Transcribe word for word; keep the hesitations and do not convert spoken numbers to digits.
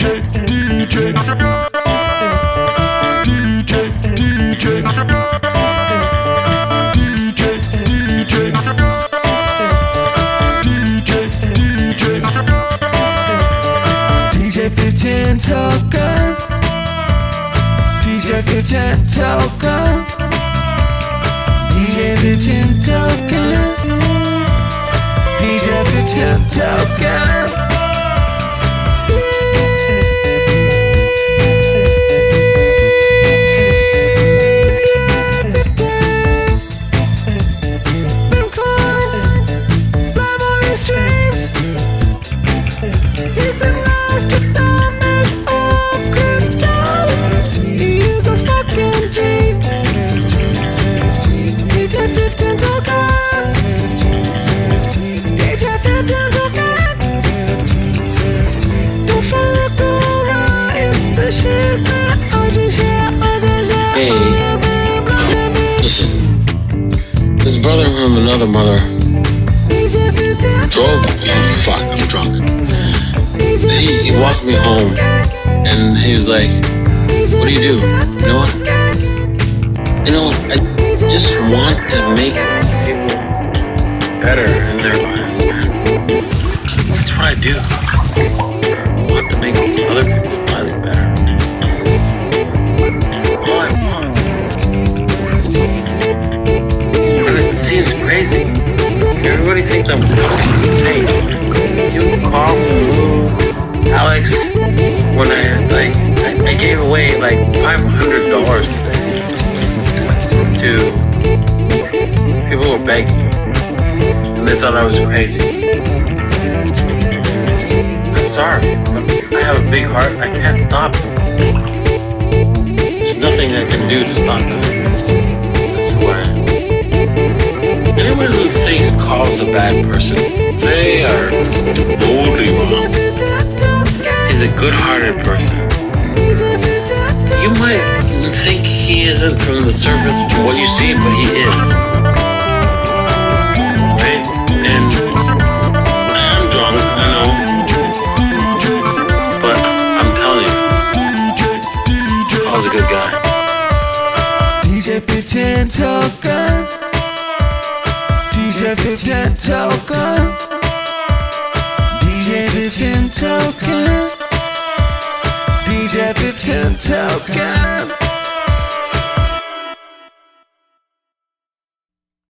fifteen token, D J fifteen token, D J fifteen token, D J fifteen token. Hey, listen, this brother from another mother drove, oh fuck, I'm drunk. He, he walked me home and he was like, what do you do? You know what? You know, I just want to make people better in their lives, man. That's what I do. I want to make other people's lives better. All I want. And it seems crazy. Everybody thinks I'm fucking insane. You call me, Alex, when I, like, I, I gave away like five hundred dollars to people who were begging, and they thought I was crazy. I'm sorry. I have a big heart. I can't stop. There's nothing I can do to stop it. That's who I am. Anyone who thinks Carl's a bad person, they are totally wrong. He's a good-hearted person. You might think he isn't from the surface from what you see, but he is. Right? And I'm drunk, I know. But I'm telling you, Carl's a good guy. D J fifteen token, D J fifteen token, D J fifteen token, D J fifteen token.